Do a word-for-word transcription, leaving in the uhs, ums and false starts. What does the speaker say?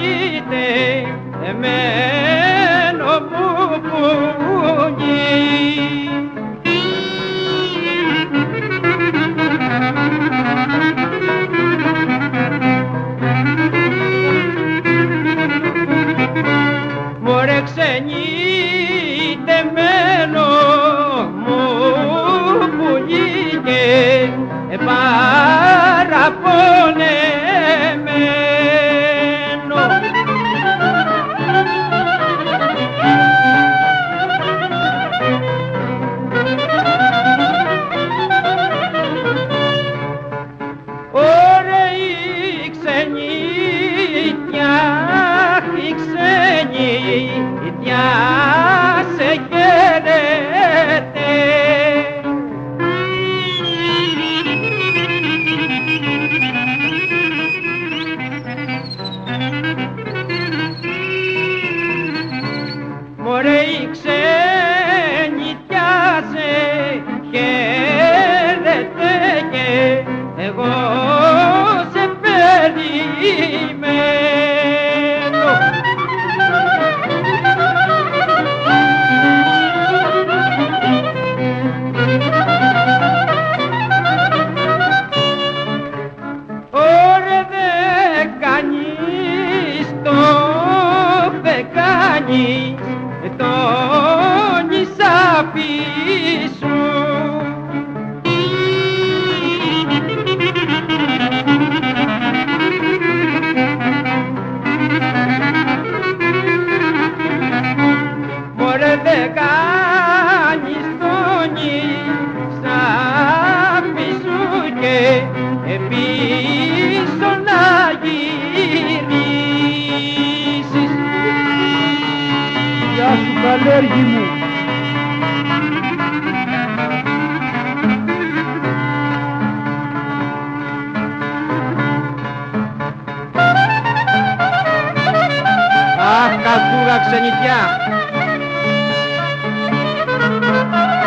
πουλιέται εμένο μου πουλί. Μωρέ ξενιτεμένο μου πουλί και παραπονεμένο. Ωραία η ξενιτιά, η ξενιτιά σε χαίρεται. Μωρέ η ξενιτιά σε χαίρεται και εγώ σε περιμένω. Ωραία δεν κάνεις το κάνεις το νησάπι σου. Μωρέ δεν κάνεις το νησάπι σου και πίσω να γυρίσεις. Γεια σου καλέργη μου. Αχ, κακούρα ξενιτιά.